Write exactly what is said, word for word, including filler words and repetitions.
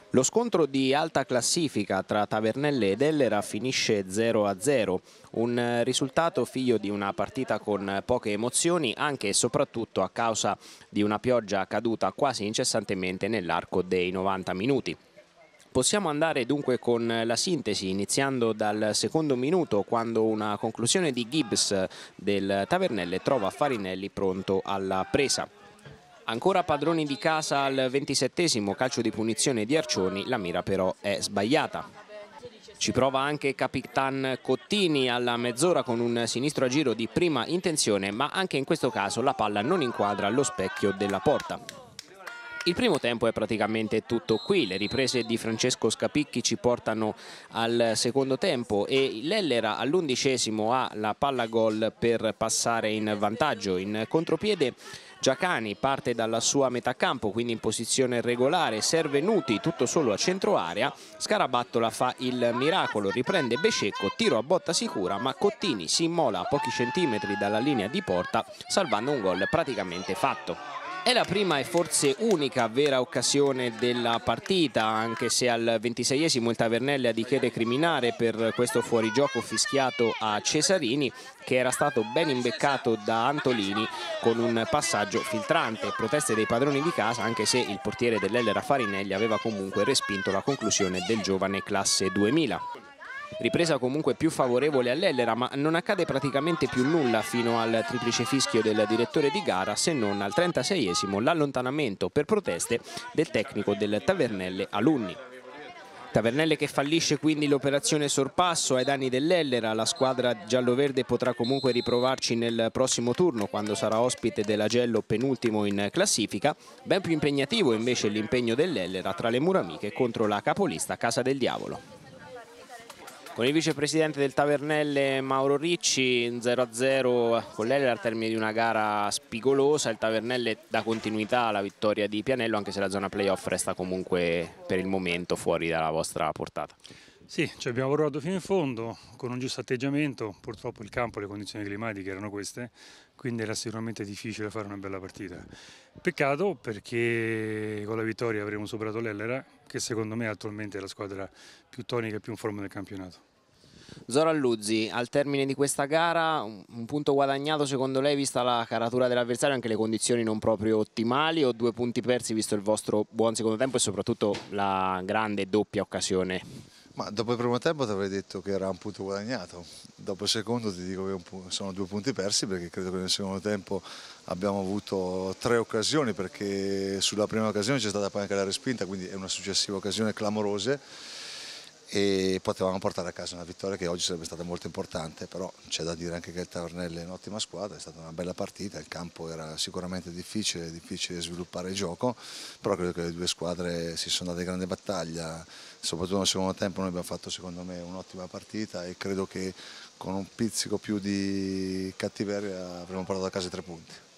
Lo scontro di alta classifica tra Tavernelle ed Ellera finisce zero a zero, un risultato figlio di una partita con poche emozioni anche e soprattutto a causa di una pioggia caduta quasi incessantemente nell'arco dei novanta minuti. Possiamo andare dunque con la sintesi, iniziando dal secondo minuto, quando una conclusione di Gibbs del Tavernelle trova Farinelli pronto alla presa. Ancora padroni di casa al ventisettesimo, calcio di punizione di Arcioni, la mira però è sbagliata. Ci prova anche Capitan Cottini alla mezz'ora con un sinistro a giro di prima intenzione, ma anche in questo caso la palla non inquadra lo specchio della porta. Il primo tempo è praticamente tutto qui, le riprese di Francesco Scapicchi ci portano al secondo tempo e l'Ellera all'undicesimo ha la palla gol per passare in vantaggio. In contropiede Giacani parte dalla sua metà campo, quindi in posizione regolare, serve Nuti tutto solo a centro area, Scarabattola fa il miracolo, riprende Bececco, tiro a botta sicura, ma Cottini si immola a pochi centimetri dalla linea di porta, salvando un gol praticamente fatto. È la prima e forse unica vera occasione della partita, anche se al ventiseiesimo il Tavernelle ha di che recriminare per questo fuorigioco fischiato a Cesarini, che era stato ben imbeccato da Antolini con un passaggio filtrante. Proteste dei padroni di casa, anche se il portiere dell'Ellera Farinelli aveva comunque respinto la conclusione del giovane classe duemila. Ripresa comunque più favorevole all'Ellera, ma non accade praticamente più nulla fino al triplice fischio del direttore di gara, se non al trentaseiesimo l'allontanamento per proteste del tecnico del Tavernelle Alunni. Tavernelle che fallisce quindi l'operazione sorpasso ai danni dell'Ellera. La squadra gialloverde potrà comunque riprovarci nel prossimo turno, quando sarà ospite dell'Agello, penultimo in classifica. Ben più impegnativo invece l'impegno dell'Ellera tra le mura amiche contro la capolista Casa del Diavolo. Con il vicepresidente del Tavernelle Mauro Ricci, zero a zero con l'Ellera al termine di una gara spigolosa. Il Tavernelle dà continuità alla vittoria di Pianello, anche se la zona playoff resta comunque per il momento fuori dalla vostra portata. Sì, ci abbiamo provato fino in fondo con un giusto atteggiamento. Purtroppo il campo, le condizioni climatiche erano queste, quindi era sicuramente difficile fare una bella partita. Peccato, perché con la vittoria avremo superato l'Ellera, che secondo me attualmente è la squadra più tonica e più in forma del campionato. Zora Alluzzi, al termine di questa gara un punto guadagnato secondo lei vista la caratura dell'avversario, anche le condizioni non proprio ottimali, o due punti persi visto il vostro buon secondo tempo e soprattutto la grande doppia occasione? Ma dopo il primo tempo ti avrei detto che era un punto guadagnato, dopo il secondo ti dico che sono due punti persi, perché credo che nel secondo tempo abbiamo avuto tre occasioni, perché sulla prima occasione c'è stata poi anche la respinta, quindi è una successiva occasione clamorose e potevamo portare a casa una vittoria che oggi sarebbe stata molto importante. Però c'è da dire anche che il Tavernelle è un'ottima squadra, è stata una bella partita, il campo era sicuramente difficile, difficile sviluppare il gioco, però credo che le due squadre si sono date grande battaglia, soprattutto nel secondo tempo noi abbiamo fatto secondo me un'ottima partita e credo che con un pizzico più di cattiveria avremmo portato a casa i tre punti.